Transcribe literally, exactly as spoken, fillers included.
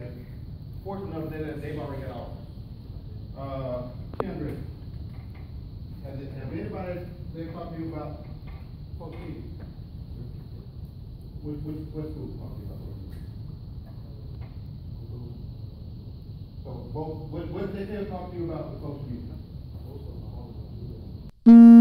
okay? Fortunate enough that they've already got offers. Uh, Kendrick, has it, have anybody, they talked to you about Coach Mead? Which, which, what school talked to you about Coach Mead? So both, what, what did they tell talk to you about the Coach Mead?